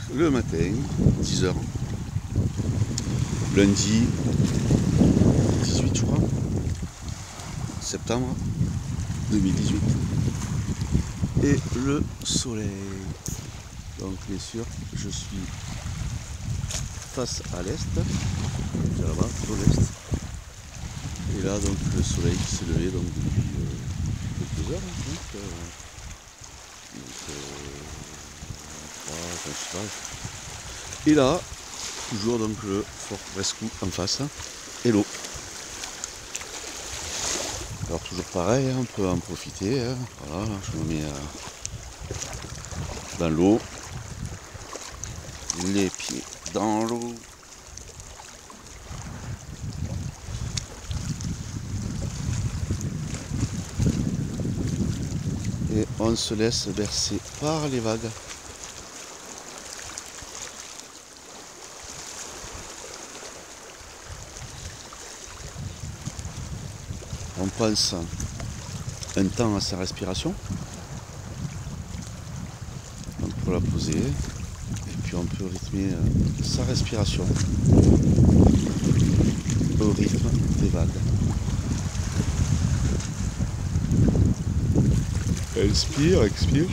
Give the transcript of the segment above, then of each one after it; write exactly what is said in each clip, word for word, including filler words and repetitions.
le matin, dix heures, lundi dix-huit, je crois, septembre deux mille dix-huit, et le soleil. Donc bien sûr, je suis face à l'est, là-bas, au l'est, et là donc le soleil qui s'est levé donc depuis euh, quelques heures, hein, donc, euh, donc euh, trois, enfin, je sais pas. Et là, toujours donc le fort Rescoup en face, et l'eau. Alors toujours pareil, on peut en profiter, hein. Voilà, je me mets euh, dans l'eau, les pieds dans l'eau. Et on se laisse bercer par les vagues. On pense un temps à sa respiration, donc pour la poser, et puis on peut rythmer sa respiration au rythme des vagues. Inspire, expire.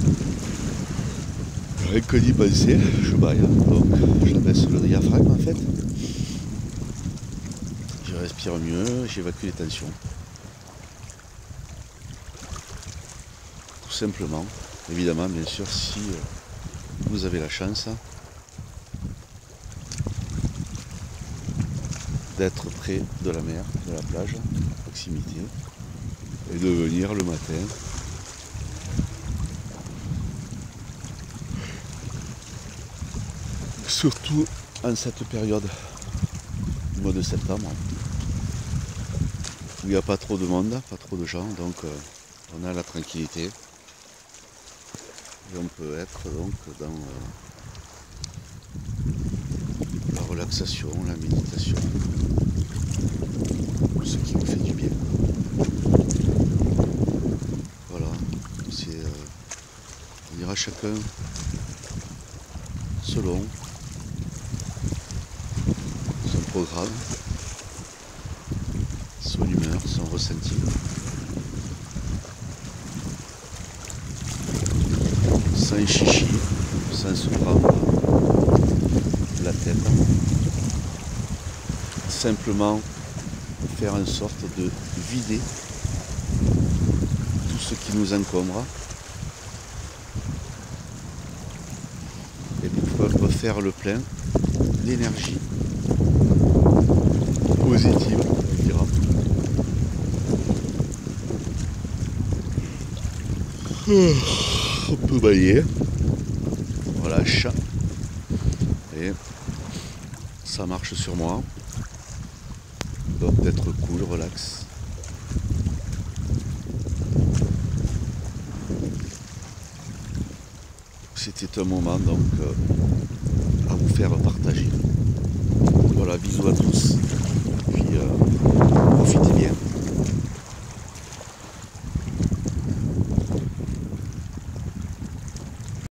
Rien que d'y penser, je baille, donc j'abaisse le diaphragme en fait. Je respire mieux, j'évacue les tensions. Tout simplement, évidemment, bien sûr, si vous avez la chance d'être près de la mer, de la plage, à proximité, et de venir le matin surtout en cette période du mois de septembre où il n'y a pas trop de monde, pas trop de gens, donc euh, on a la tranquillité et on peut être donc dans euh, la relaxation, la méditation, ce qui vous fait du bien. Voilà, c'est euh, on ira chacun selon son programme, son humeur, son ressenti, sans chichi, sans se prendre la tête, simplement faire en sorte de vider tout ce qui nous encombre et pour refaire le plein d'énergie positive, on dira. On peut bailler, on relâche et ça marche sur moi. Donc d'être cool, relax. C'était un moment donc euh, à vous faire partager. Voilà, bisous à tous. Puis euh, profitez bien.